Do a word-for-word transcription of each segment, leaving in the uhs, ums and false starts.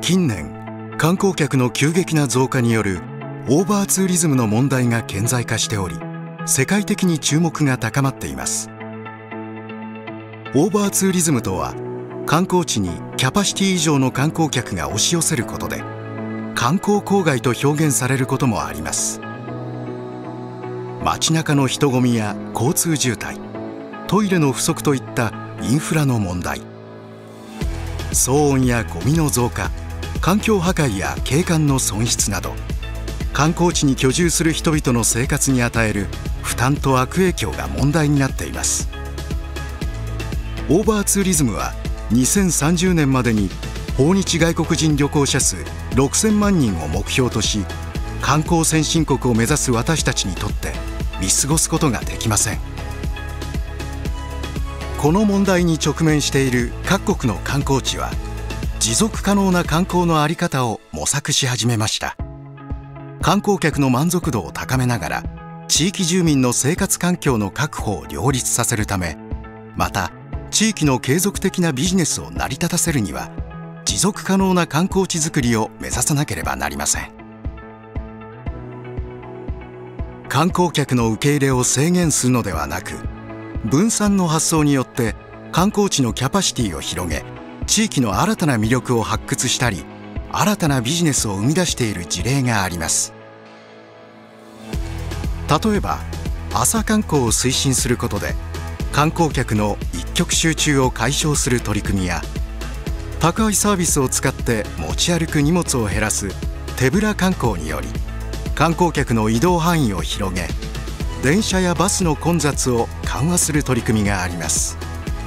近年観光客の急激な増加によるオーバーツーリズムの問題が顕在化しており、世界的に注目が高まっています。オーバーツーリズムとは、観光地にキャパシティ以上の観光客が押し寄せることで観光公害と表現されることもあります。街中の人混みや交通渋滞、トイレの不足といったインフラの問題、騒音やゴミの増加、環境破壊や景観の損失など、観光地に居住する人々の生活に与える負担と悪影響が問題になっています。オーバーツーリズムはにせんさんじゅうねんまでに訪日外国人旅行者数ろくせんまんにんを目標とし、観光先進国を目指す私たちにとって見過ごすことができません。この問題に直面している各国の観光地は、持続可能な観光の在り方を模索し始めました。観光客の満足度を高めながら、地域住民の生活環境の確保を両立させるため、また地域の継続的なビジネスを成り立たせるには、持続可能な観光地づくりを目指さなければなりません。観光客の受け入れを制限するのではなく、分散の発想によって観光地のキャパシティを広げ、地域の新たな魅力を発掘したり、新たなビジネスを生み出している事例があります。例えば、朝観光を推進することで観光客の一極集中を解消する取り組みや、宅配サービスを使って持ち歩く荷物を減らす手ぶら観光により、観光客の移動範囲を広げ、電車やバスの混雑を緩和する取り組みがあります。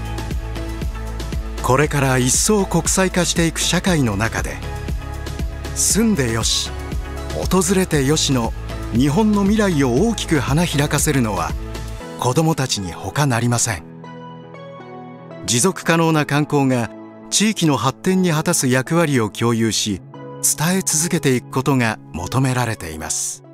これから一層国際化していく社会の中で、住んでよし、訪れてよしの日本の未来を大きく花開かせるのは子どもたちに他なりません。持続可能な観光が地域の発展に果たす役割を共有し、伝え続けていくことが求められています。